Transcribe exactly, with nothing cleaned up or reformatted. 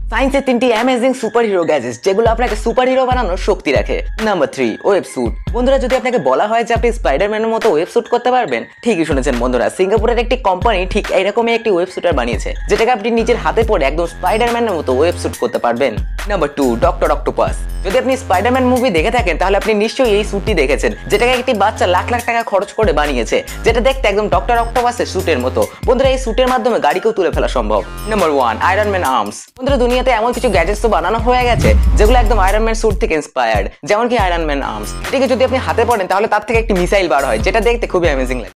সায়েন্সের তিনটি amazing super hero gadgets যেগুলো আপনাকে সুপার হিরো বানানোর শক্তি রাখে। Number three, web suit. বন্ধুরা, যদি আপনাকে বলা হয় যে আপনি স্পাইডারম্যানের মতো ওয়েব স্যুট করতে পারবেন, ঠিকই শুনেছেন বন্ধুরা। সিঙ্গাপুরের একটি কোম্পানি ঠিক এরকমই একটি ওয়েব স্যুটার বানিয়েছে, যেটাকে আপনি নিজের হাতে পরে একদম স্পাইডারম্যানের মতো ওয়েব স্যুট করতে পারবেন। Number two, doctor octopus. যদি আপনি স্পাইডারম্যান মুভি দেখে থাকেন তাহলে আপনি নিশ্চয়ই এই স্যুটটি দেখেছেন, যেটাকে একটি বাচ্চা লাখ লাখ টাকা খরচ করে বানিয়েছে, যেটা দেখতে একদম ডক্টর অক্টোপাসের স্যুটের মতো। বন্ধুরা, এই স্যুটের মাধ্যমে গাড়িকেও তুলে ফেলা সম্ভব। Number one, iron man arms. বন্ধুরা, দুনিয়াতে এমন কিছু গ্যাজেটস তো বানানো হয়ে গেছে যেগুলো একদম আয়রন ম্যান স্যুট থেকে ইন্সপায়ার্ড, যেমন কি আয়রন ম্যান আর্মস। এটিকে যদি আপনি হাতে পড়েন তাহলে তার থেকে একটি মিসাইল বার হয়, যেটা দেখতে খুবই অ্যামেজিং লাগে।